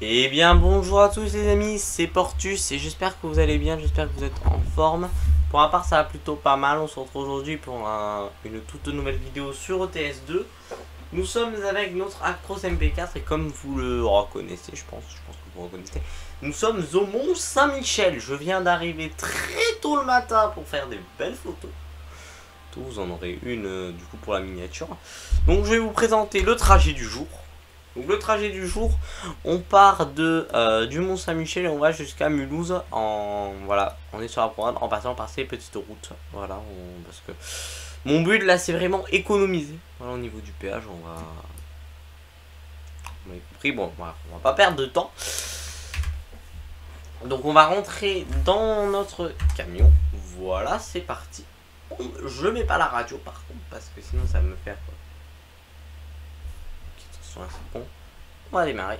Eh bien bonjour à tous les amis, c'est Portus et j'espère que vous allez bien, j'espère que vous êtes en forme. Pour ma part ça va plutôt pas mal, on se retrouve aujourd'hui pour une toute nouvelle vidéo sur ETS2. Nous sommes avec notre Actros MP4 et comme vous le reconnaissez, je pense que vous reconnaissez, nous sommes au Mont Saint-Michel. Je viens d'arriver très tôt le matin pour faire des belles photos. Vous en aurez une du coup pour la miniature. Donc je vais vous présenter le trajet du jour. Donc le trajet du jour, on part du Mont Saint-Michel et on va jusqu'à Mulhouse voilà, on est sur la promenade en passant par ces petites routes. Voilà, parce que mon but là c'est vraiment économiser. Voilà, au niveau du péage, on va compris, bon, voilà, on va pas perdre de temps. Donc on va rentrer dans notre camion. Voilà, c'est parti. Je mets pas la radio par contre parce que sinon ça va me faire bon. On va démarrer.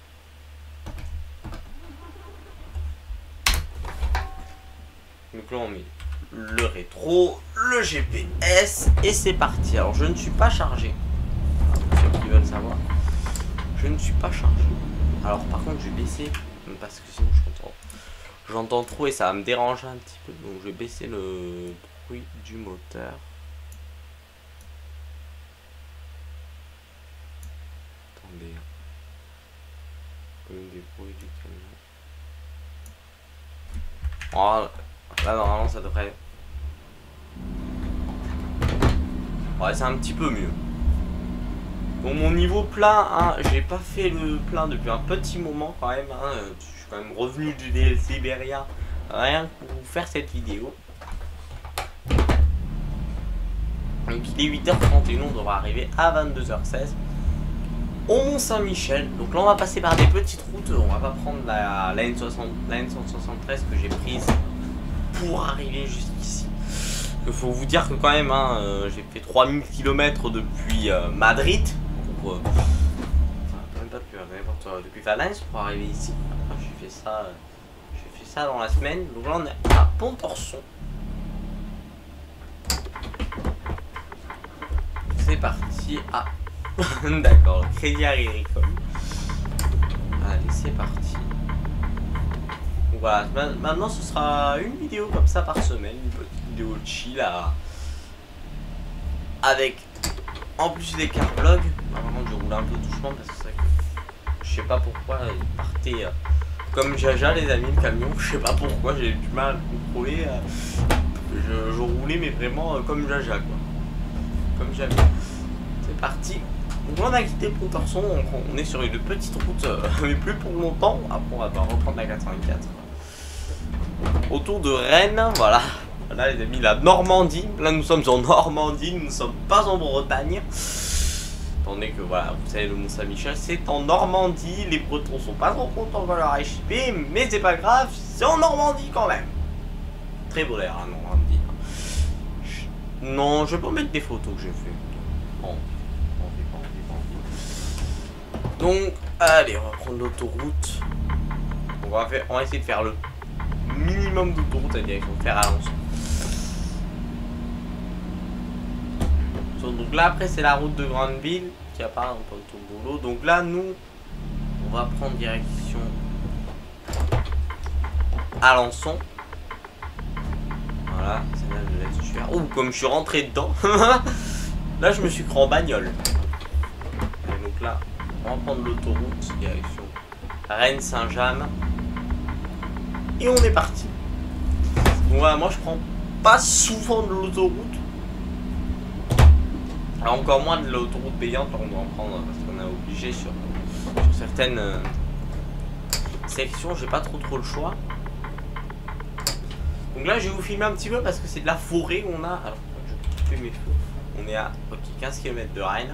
Donc là on met le rétro, le GPS et c'est parti. Alors je ne suis pas chargé. Pour ceux qui veulent savoir, je ne suis pas chargé. Alors par contre je vais baisser parce que sinon j'entends trop et ça va me déranger un petit peu. Donc je vais baisser le bruit du moteur. Des bruits du camion. Oh, là normalement ça devrait. Ouais, c'est un petit peu mieux. Bon, mon niveau plein, hein, j'ai pas fait le plein depuis un petit moment quand même. Hein, je suis quand même revenu du DLC Iberia rien que pour vous faire cette vidéo. Donc il est 8h31, on devra arriver à 22h16. Au Mont Saint-Michel, donc là on va passer par des petites routes, on va pas prendre la N173 que j'ai prise pour arriver jusqu'ici. Il faut vous dire que quand même, hein, j'ai fait 3000 km depuis Madrid, pour, même pas depuis Valence pour arriver ici. J'ai fait ça dans la semaine, donc là on est à Pontorson. C'est parti à... D'accord, Crédit Agricole. Allez, c'est parti. Donc voilà, maintenant ce sera une vidéo comme ça par semaine, une petite vidéo chill avec en plus des carvlogs. Vraiment, je roule un peu doucement parce que c'est vrai que je sais pas pourquoi il partait comme Jaja, les amis, le camion. Je sais pas pourquoi, j'ai du mal à contrôler. Je roulais, mais vraiment comme Jaja, quoi. Comme jamais. C'est parti. Donc là on a quitté Pontorson, on est sur une petite route, mais plus pour longtemps. Après on va devoir reprendre la 404. Autour de Rennes, voilà. Là les amis, la Normandie. Là nous sommes en Normandie, nous ne sommes pas en Bretagne. Attendez que voilà, vous savez le Mont Saint-Michel c'est en Normandie. Les Bretons sont pas trop contents qu'on leur ait chippé, mais c'est pas grave, c'est en Normandie quand même. Très beau l'air, hein, Normandie. Non, je vais pas mettre des photos que j'ai fait. Bon. Donc, allez, on va prendre l'autoroute. On va essayer de faire le minimum d'autoroute à direction de Fer-à-Lens. Donc là, après, c'est la route de Grandville qui apparaît en Ponto-Bolo. Donc là, nous, on va prendre direction Alençon. Voilà, c'est là je laisse tuer. Oh, comme je suis rentré dedans. Là, je me suis cru en bagnole. Et donc là, on va prendre l'autoroute direction Rennes-Saint-James. Et on est parti. Donc voilà, moi je prends pas souvent de l'autoroute. Alors encore moins de l'autoroute payante, on doit en prendre parce qu'on est obligé sur certaines sections, j'ai pas trop le choix. Donc là je vais vous filmer un petit peu parce que c'est de la forêt où on a. Alors je vais couper mes feux. On est à 15 km de Rennes.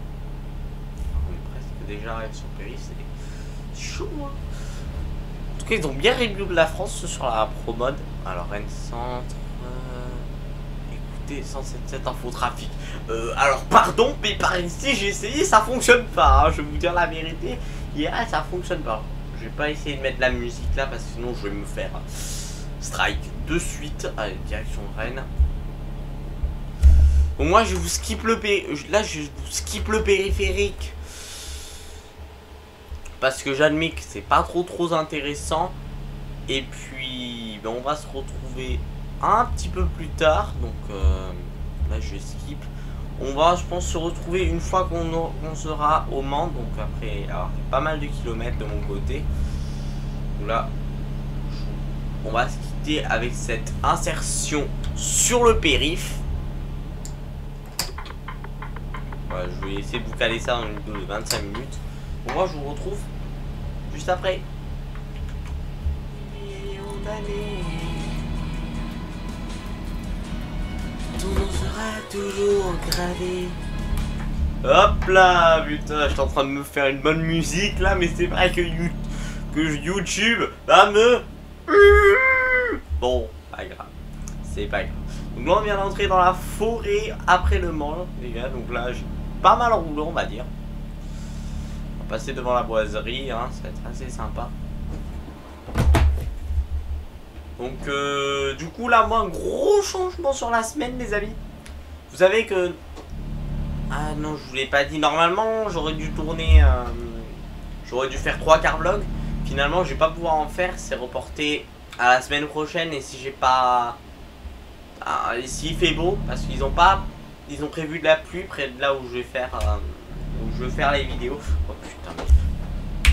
Déjà arrête sur Péry, c'est chaud, hein. En tout cas ils ont bien réduit la France sur la Pro Mode. Alors Rennes Centre, écoutez 177 infotrafic. Alors pardon, mais par ici j'ai essayé, ça fonctionne pas, hein, je vais vous dire la vérité. Hier ça fonctionne pas. Je vais pas essayer de mettre la musique là parce que sinon je vais me faire strike de suite. Allez, direction Rennes. Bon, moi je vous skip le périphérique. parce que j'admets que c'est pas trop intéressant. Et puis ben, on va se retrouver un petit peu plus tard. Donc là je skip. On va je pense se retrouver une fois qu'on sera au Mans. Donc après avoir fait pas mal de kilomètres de mon côté. Donc là on va se quitter avec cette insertion sur le périph. Voilà, je vais essayer de vous caler ça dans une vidéo de 25 minutes. Bon, moi je vous retrouve juste après. Ton nom sera toujours gravé. Hop là, putain, je suis en train de me faire une bonne musique là, mais c'est vrai que YouTube va me... Bon, pas grave, c'est pas grave. Donc là on vient d'entrer dans la forêt après le Mans, les gars, donc là j'ai pas mal roulé on va dire. On va passer devant la boiserie, hein, ça va être assez sympa. Donc du coup là moi un gros changement sur la semaine les amis. Vous savez que... Ah non je vous l'ai pas dit, normalement j'aurais dû tourner... J'aurais dû faire 3 car vlogs. Finalement je vais pas pouvoir en faire, c'est reporté à la semaine prochaine. Et si j'ai pas... Ah, s'il fait beau, parce qu'ils ont pas... Ils ont prévu de la pluie près de là où je vais faire... où je vais faire les vidéos. Oh putain mais...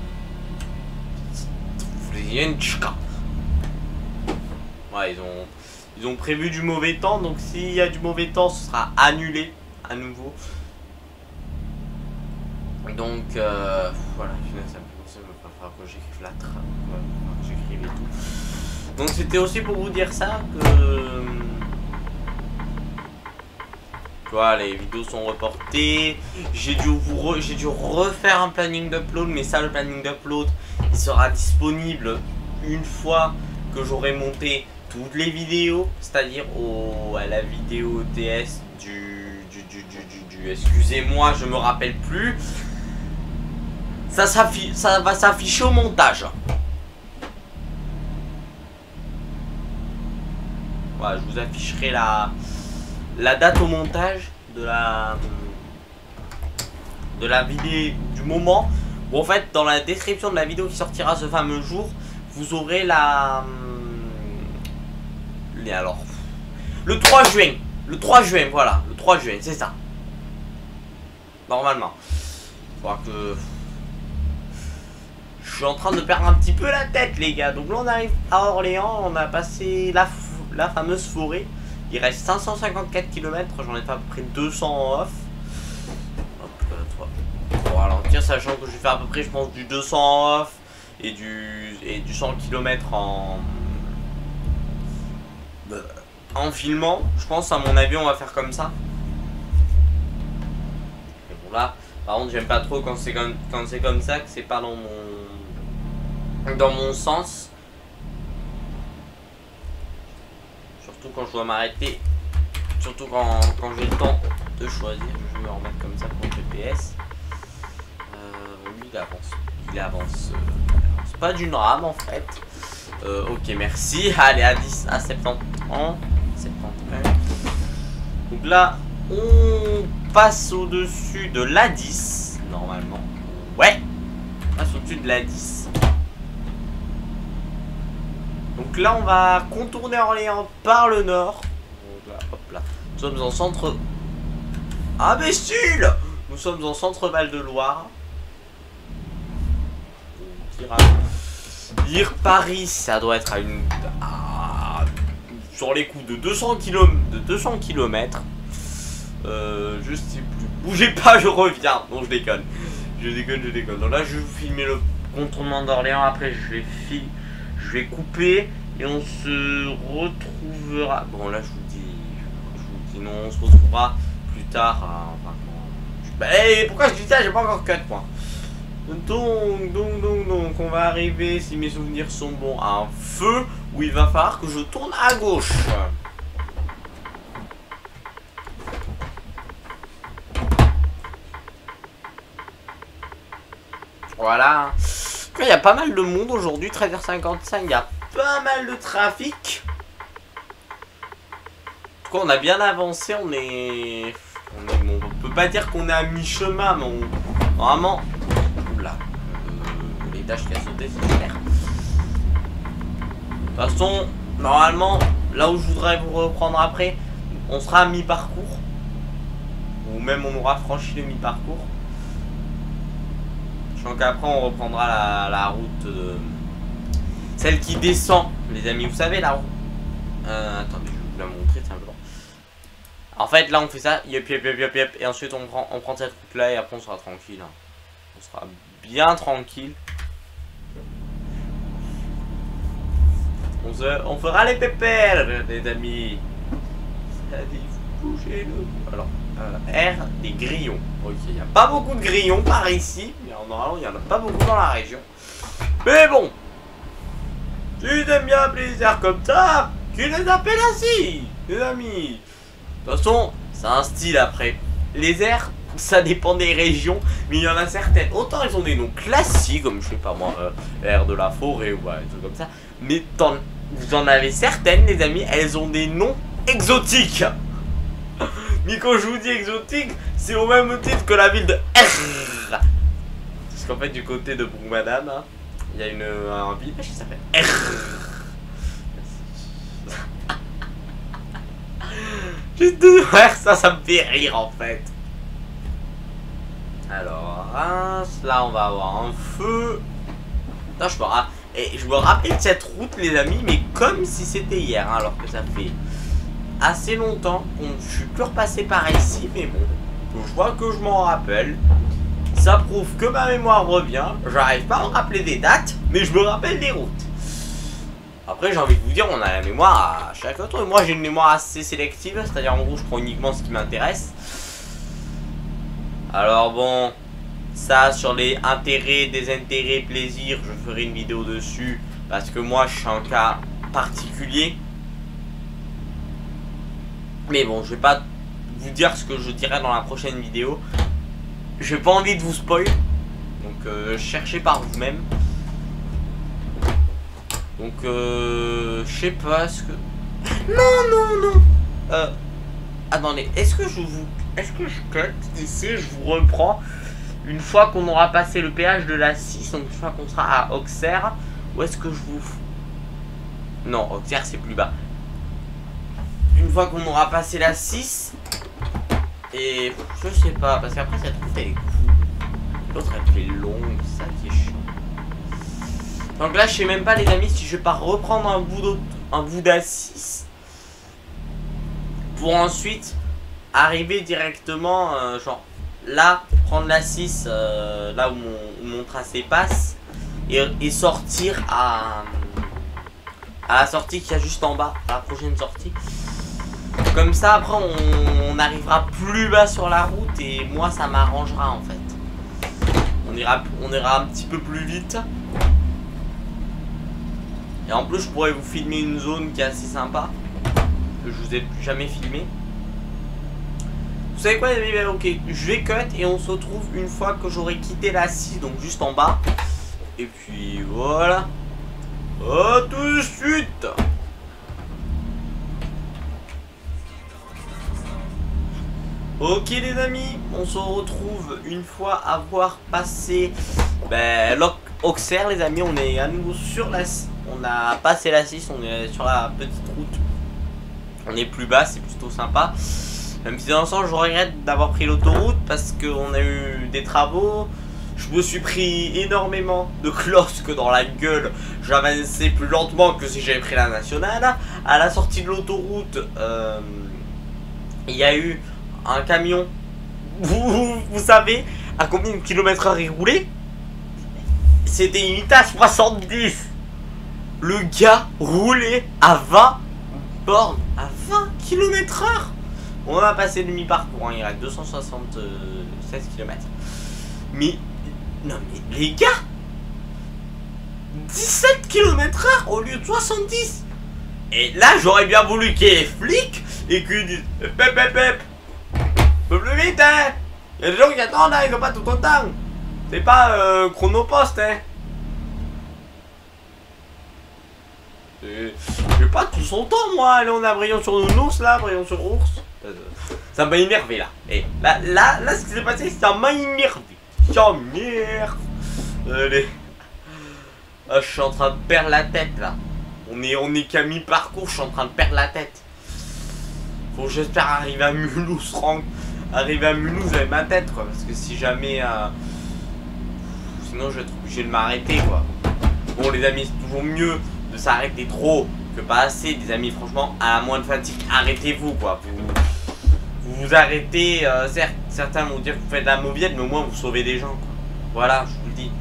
Vous avez une chka. Ouais, ils ont prévu du mauvais temps, donc s'il y a du mauvais temps, ce sera annulé à nouveau. Donc voilà, ça va falloir que j'écrive la trame, j'écrive et tout. Donc c'était aussi pour vous dire ça que voilà, les vidéos sont reportées. J'ai dû refaire un planning d'upload, mais ça le planning d'upload il sera disponible une fois que j'aurai monté toutes les vidéos, c'est-à-dire à la vidéo TS du excusez-moi, je me rappelle plus. Ça va s'afficher au montage. Voilà, je vous afficherai la date au montage de la vidéo du moment. Bon, en fait, dans la description de la vidéo qui sortira ce fameux jour, vous aurez alors le 3 juin. Le 3 juin, voilà. Le 3 juin, c'est ça. Normalement. Faudra que... Je suis en train de perdre un petit peu la tête, les gars. Donc là, on arrive à Orléans. On a passé la fameuse forêt. Il reste 554 km. J'en ai fait à peu près 200 en off. Hop, bon, alors, tiens, sachant que je vais faire à peu près, je pense, du 200 en off et du 100 km en filmant. Je pense, à mon avis, on va faire comme ça. Et bon, là, par contre, j'aime pas trop quand c'est comme ça, que c'est pas dans mon sens. Surtout quand je dois m'arrêter. Surtout quand j'ai le temps de choisir. Je vais me remettre comme ça pour le GPS. Lui, il avance pas d'une rame en fait. Ok, merci. Allez, à 70 ans. 71. Donc là, on passe au-dessus de l'A10, normalement. Ouais, on passe au-dessus de l'A10. Donc là, on va contourner Orléans par le nord. Donc là, hop là. Nous sommes en centre... Imbécile! Nous sommes en centre Val-de-Loire. Dire Paris, ça doit être à une... sur les coups de 200 km. Je sais plus. Bougez pas, je reviens. Non, je déconne. Je déconne. Donc là, je vais vous filmer le contournement d'Orléans. Après, je vais couper et on se retrouvera. Bon, là, je vous dis non, on se retrouvera plus tard. Pourquoi je dis ça? J'ai pas encore cut, moi. Donc, on va arriver, si mes souvenirs sont bons, à un feu où il va falloir que je tourne à gauche. Voilà. Il y a pas mal de monde aujourd'hui, 13h55, il y a pas mal de trafic. En tout cas, on a bien avancé, on peut pas dire qu'on est à mi-chemin, mais vraiment... Oula. étage qui a sauté, c'est super. De toute façon, normalement, là où je voudrais vous reprendre après, on sera à mi-parcours. Ou même on aura franchi le mi-parcours. Je pense qu'après on reprendra la route celle qui descend, les amis, vous savez la route. Attendez, je vais vous la montrer, tiens, blanc. En fait, là on fait ça, yep, et ensuite on prend cette route là et après on sera tranquille. Hein. On sera bien tranquille. On fera les pépères, les amis. Alors, R, des grillons. Ok, il n'y a pas beaucoup de grillons par ici, mais normalement il n'y en a pas beaucoup dans la région. Mais bon, tu t'aimes bien appeler les airs comme ça, tu les appelles ainsi, les amis. De toute façon, c'est un style après. Les airs, ça dépend des régions, mais il y en a certaines. Autant ils ont des noms classiques, comme je sais pas moi, air de la forêt ou des trucs comme ça. Mais vous en avez certaines, les amis, elles ont des noms exotiques. Mais quand je vous dis exotique, c'est au même titre que la ville de R. Parce qu'en fait, du côté de Broumadame, hein, il y a un village qui s'appelle R. Juste de faire ça me fait rire en fait. Alors, là on va avoir un feu. Non, je me rappelle de cette route, les amis, mais comme si c'était hier, hein, alors que ça fait assez longtemps qu'on je suis plus repassé par ici, mais bon, je vois que je m'en rappelle. Ça prouve que ma mémoire revient. J'arrive pas à me rappeler des dates, mais je me rappelle des routes. Après, j'ai envie de vous dire, on a la mémoire à chaque autre. Moi, j'ai une mémoire assez sélective, c'est-à-dire en gros, je prends uniquement ce qui m'intéresse. Alors bon, ça sur les intérêts, désintérêts, plaisirs, je ferai une vidéo dessus parce que moi, je suis un cas particulier. Mais bon, je vais pas vous dire ce que je dirai dans la prochaine vidéo. J'ai pas envie de vous spoil. Donc cherchez par vous-même. Donc je sais pas ce que... Non. Attendez, est-ce que je cut ici, je vous reprends une fois qu'on aura passé le péage de la 6, donc une fois qu'on sera à Auxerre, ou est-ce que je vous... Non, Auxerre c'est plus bas. Une fois qu'on aura passé la 6, et je sais pas, parce qu'après cette route elle est cool, l'autre elle fait longue, ça qui est chiant. Donc là je sais même pas les amis si je vais pas reprendre un bout d'A6 pour ensuite arriver directement, genre là, prendre la 6, là où mon tracé passe, et sortir à la sortie qu'il y a juste en bas, à la prochaine sortie. Comme ça après on arrivera plus bas sur la route et moi ça m'arrangera en fait. On ira un petit peu plus vite. Et en plus je pourrais vous filmer une zone qui est assez sympa, que je vous ai jamais filmé. Vous savez quoi les amis, ok, je vais cut et on se retrouve une fois que j'aurai quitté la 6, donc juste en bas. Et puis voilà. A tout de suite. Ok les amis, on se retrouve une fois avoir passé Auxerre les amis, on est à nouveau sur la 6. On a passé la 6, on est sur la petite route. On est plus bas, c'est plutôt sympa. Même si dans l'ensemble je regrette d'avoir pris l'autoroute parce qu'on a eu des travaux. Je me suis pris énormément de closques dans la gueule. J'avançais plus lentement que si j'avais pris la nationale. À la sortie de l'autoroute, il y a eu un camion. Vous savez à combien de km/h il roulait? C'était une unité à 70. Le gars roulait à 20 bornes, à 20 km/h. On a passé le demi-parcours, hein, il reste 276 km. Mais, non mais les gars, 17 km/h au lieu de 70. Et là, j'aurais bien voulu qu'il y ait les flics et qu'ils disent pep, peu plus vite, hein. Il y a des gens qui attendent, hein, ils n'ont pas tout autant. C'est pas chronopost, hein. J'ai pas tout son temps, moi. Allez, on a Brion sur Nounours, là, Brion sur Ours. Ça m'a énervé, là. Et là, ce qui s'est passé, ça m'a énervé. Ça m'énerve. Allez. Ah, je suis en train de perdre la tête là. On est qu'à mi-parcours, je suis en train de perdre la tête. Faut que j'espère arriver à Mulhouse, arriver à Mulhouse avec ma tête quoi. Parce que si jamais... sinon je vais être obligé de m'arrêter quoi. Bon les amis, c'est toujours mieux de s'arrêter trop que pas assez. Les amis, franchement, à la moindre fatigue, arrêtez-vous quoi. Vous arrêtez, certes, certains vont dire que vous faites de la mauviette, mais au moins vous sauvez des gens quoi. Voilà, je vous le dis.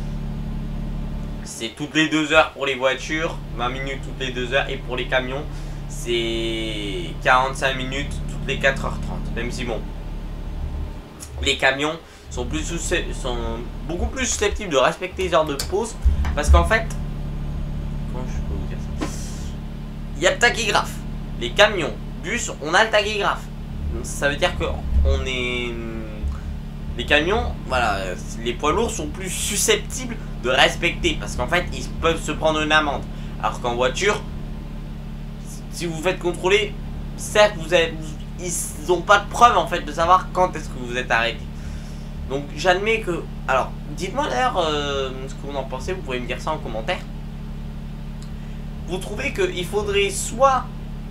C'est toutes les 2 heures pour les voitures, 20 minutes toutes les 2 heures, et pour les camions, c'est 45 minutes toutes les 4h30. Même si bon, les camions sont beaucoup plus susceptibles de respecter les heures de pause, parce qu'en fait, comment je peux vous dire ça, il y a le tachygraphe. Les camions, bus, on a le tachygraphe. Donc, ça veut dire que on est... Les camions, voilà, les poids lourds sont plus susceptibles de respecter, parce qu'en fait, ils peuvent se prendre une amende. Alors qu'en voiture, si vous vous faites contrôler, certes, ils n'ont pas de preuve en fait de savoir quand est-ce que vous êtes arrêté. Donc j'admets que... Alors, dites-moi d'ailleurs ce que vous en pensez, vous pouvez me dire ça en commentaire. Vous trouvez qu'il faudrait soit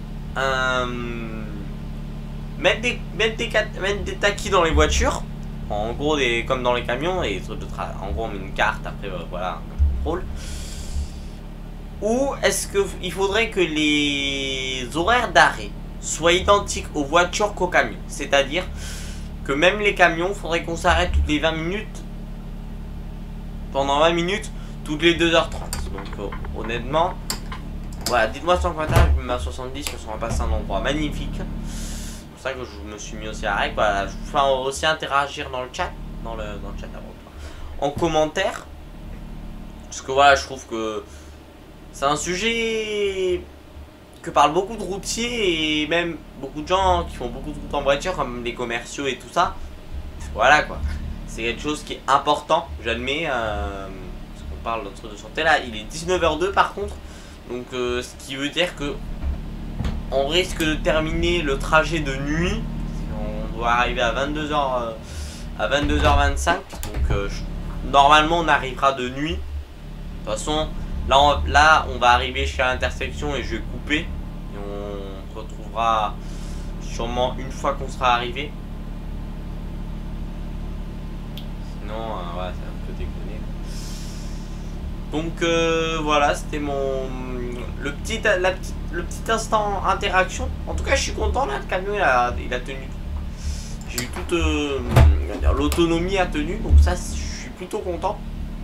mettre des taquis dans les voitures, en gros comme dans les camions, et en gros on met une carte, après voilà, un contrôle. Ou est-ce qu'il faudrait que les horaires d'arrêt soient identiques aux voitures qu'aux camions? C'est-à-dire que même les camions, il faudrait qu'on s'arrête toutes les 20 minutes, pendant 20 minutes, toutes les 2h30. Donc honnêtement, voilà, dites-moi sur le commentaire, je me mets à 70, parce qu'on va passer un endroit magnifique. C'est pour ça que je me suis mis aussi à règle. Voilà, je vous fais aussi interagir dans le chat, dans le chat en commentaire. Parce que voilà, je trouve que c'est un sujet que parlent beaucoup de routiers et même beaucoup de gens qui font beaucoup de routes en voiture, comme les commerciaux et tout ça. Voilà quoi, c'est quelque chose qui est important, j'admets. Parce qu'on parle de notre santé là, il est 19h02 par contre. Donc ce qui veut dire que on risque de terminer le trajet de nuit. On doit arriver à 22h, à 22h25. Donc normalement on arrivera de nuit. De toute façon, là on va arriver chez l'intersection et je vais couper. Et on se retrouvera sûrement une fois qu'on sera arrivé. Sinon, ouais, c'est un peu déconné. Donc voilà, c'était le petit instant interaction. En tout cas, je suis content là, le camion il a tenu. J'ai eu toute l'autonomie a tenu, donc ça, je suis plutôt content.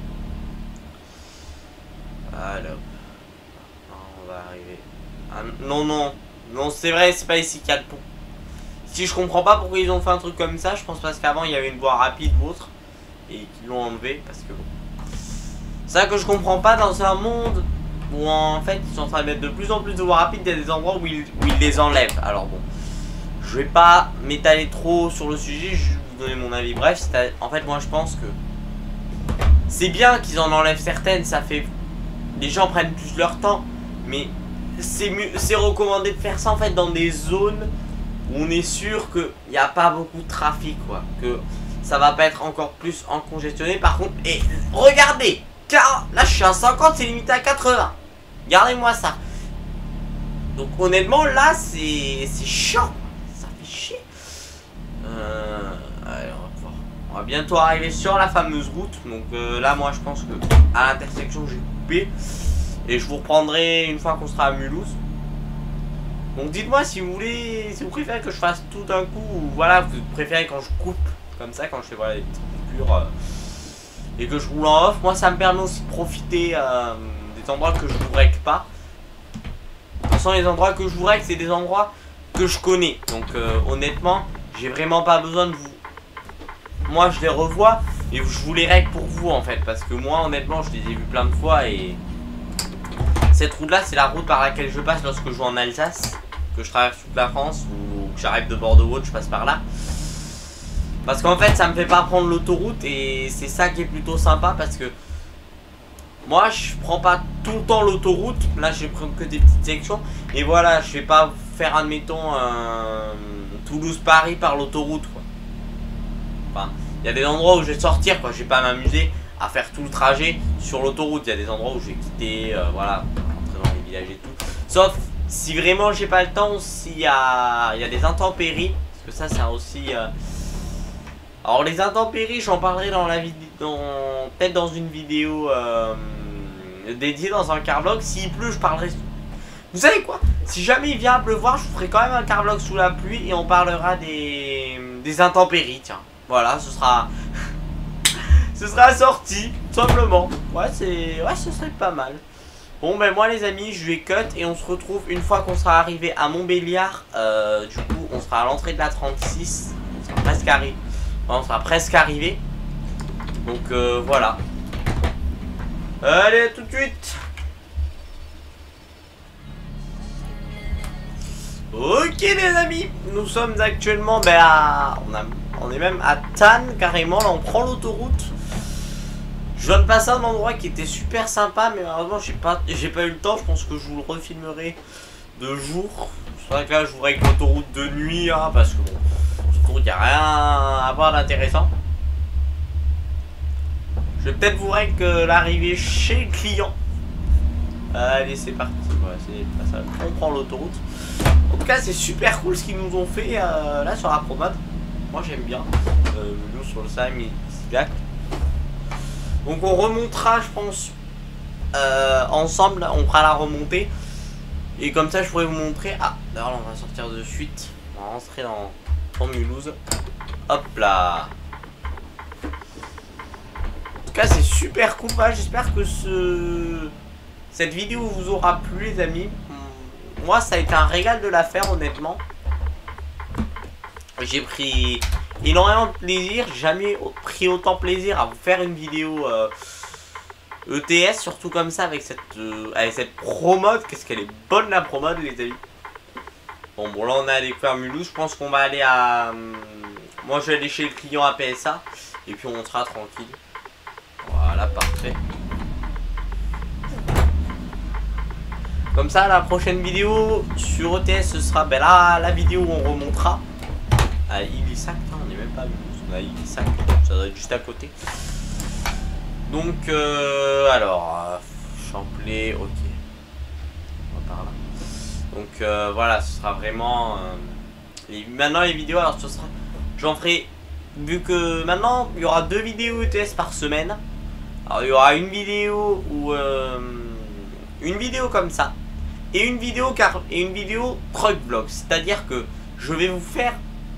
Alors, on va arriver. Ah, non, c'est vrai, c'est pas ici qu'il y a le pont. Si je comprends pas pourquoi ils ont fait un truc comme ça, je pense parce qu'avant il y avait une voie rapide ou autre et qu'ils l'ont enlevé parce que bon. C'est ça que je comprends pas dans un monde où en fait ils sont en train de mettre de plus en plus de voies rapides, il y a des endroits où ils les enlèvent. Alors bon, je vais pas m'étaler trop sur le sujet, je vais vous donner mon avis. Bref, en fait moi je pense que c'est bien qu'ils en enlèvent certaines, ça fait... Les gens prennent plus leur temps, mais c'est recommandé de faire ça en fait dans des zones où on est sûr qu'il n'y a pas beaucoup de trafic quoi, que ça va pas être encore plus en congestionné. Par contre, et regardez, car là je suis à 50, c'est limité à 80. Regardez-moi ça. Donc honnêtement là c'est chiant, ça fait chier. Allez, on va bientôt arriver sur la fameuse route. Donc là moi je pense que à l'intersection j'ai coupé et je vous reprendrai une fois qu'on sera à Mulhouse. Donc dites-moi si vous voulez, si vous préférez que je fasse tout d'un coup ou voilà, vous préférez quand je coupe comme ça, quand je fais voilà des petites coupures et que je roule en off. Moi ça me permet aussi de profiter des endroits que je vous règle pas. De toute façon les endroits que je vous règle c'est des endroits que je connais. Donc honnêtement j'ai vraiment pas besoin de vous. Moi je les revois et je vous les règle pour vous en fait. Parce que moi honnêtement je les ai vus plein de fois et cette route là c'est la route par laquelle je passe lorsque je vais en Alsace. Que je traverse toute la France ou que j'arrive de Bordeaux, je passe par là. Parce qu'en fait ça me fait pas prendre l'autoroute et c'est ça qui est plutôt sympa parce que moi je prends pas tout le temps l'autoroute. Là je prends que des petites sections et voilà, je vais pas faire admettons Toulouse-Paris par l'autoroute quoi. Enfin, il y a des endroits où je vais sortir quoi, je vais pas m'amuser à faire tout le trajet sur l'autoroute. Il y a des endroits où je vais quitter, voilà, rentrer dans les villages et tout. Sauf si vraiment j'ai pas le temps, s'il y a des intempéries, parce que ça c'est aussi... Alors les intempéries, j'en parlerai dans la vidéo, peut-être dans une vidéo dédiée dans un carvlog. S'il pleut, je parlerai... Vous savez quoi? Si jamais il vient à pleuvoir, je vous ferai quand même un carvlog sous la pluie et on parlera des intempéries, tiens. Voilà, ce sera... ce sera assorti, tout simplement. Ouais, ce serait pas mal. Bon, ben moi les amis, je vais cut et on se retrouve une fois qu'on sera arrivé à Montbéliard. Du coup, on sera à l'entrée de la 36. On sera presque arrivé. On sera presque arrivé. Donc voilà. Allez, à tout de suite. Ok les amis, nous sommes actuellement on est même à Tannes carrément, là on prend l'autoroute. Je viens de passer un endroit qui était super sympa, mais malheureusement j'ai pas eu le temps. Je pense que je vous le refilmerai de jour. C'est vrai que là je voudrais avec l'autoroute de nuit, hein, parce que bon, il n'y a rien à voir d'intéressant. Je vais peut-être vous règle l'arrivée chez le client. Allez, c'est parti. Ouais, c'est pas ça. On prend l'autoroute. En tout cas, c'est super cool ce qu'ils nous ont fait là sur la promode. Moi, j'aime bien. Nous sur le Sam, Sigac. Donc, on remontera, je pense, ensemble. On fera la remontée. Et comme ça, je pourrais vous montrer. Ah, d'ailleurs, on va sortir de suite. On va rentrer dans Mulhouse. Hop là. En tout cas, c'est super cool. J'espère que cette vidéo vous aura plu, les amis. Moi, ça a été un régal de la faire, honnêtement. J'ai pris énormément de plaisir. J'ai jamais pris autant de plaisir à vous faire une vidéo ETS, surtout comme ça, avec cette promode. Qu'est-ce qu'elle est bonne, la promode, les amis. Bon, là, on a à découvrir Mulhouse. Je pense qu'on va aller à... Moi, je vais aller chez le client à PSA. Et puis, on sera tranquille. Voilà, parfait. Comme ça, la prochaine vidéo sur ETS, ce sera la vidéo où on remontera à Illissac. On n'est même pas à Mulhouse, on est à Illissac. Ça doit être juste à côté. Donc, alors, Champlay, ok. On va par là. Donc, voilà, ce sera vraiment... maintenant, les vidéos, alors ce sera... J'en ferai... Vu que maintenant, il y aura 2 vidéos ETS par semaine. Alors, il y aura une vidéo où... une vidéo comme ça. Et une vidéo truck vlog, c'est-à-dire que je vais vous faire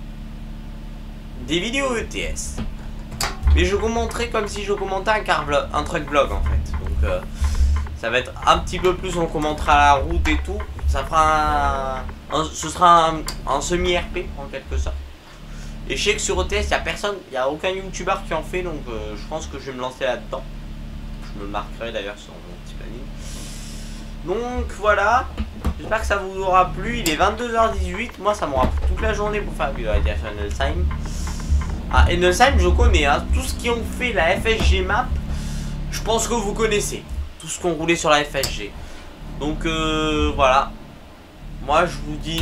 des vidéos ETS, mais je commenterai comme si je commentais un truck vlog en fait. Donc ça va être un petit peu plus, on commentera la route et tout. Ça fera ce sera un semi-RP en quelque sorte. Et je sais que sur ETS, il n'y a aucun youtubeur qui en fait, donc je pense que je vais me lancer là-dedans. Je me le marquerai d'ailleurs sur mon petit planning. Donc voilà, j'espère que ça vous aura plu. Il est 22h18, moi ça m'aura pris toute la journée pour faire la vidéo avec Ennelsheim. Ah, Ennelsheim je connais, hein. Tout ce qui ont fait la FSG map, je pense que vous connaissez. Tout ce qu'on roulait sur la FSG. Donc voilà, moi je vous dis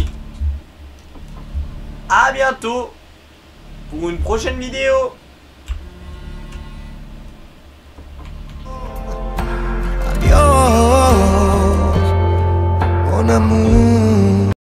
à bientôt pour une prochaine vidéo. Mon amour.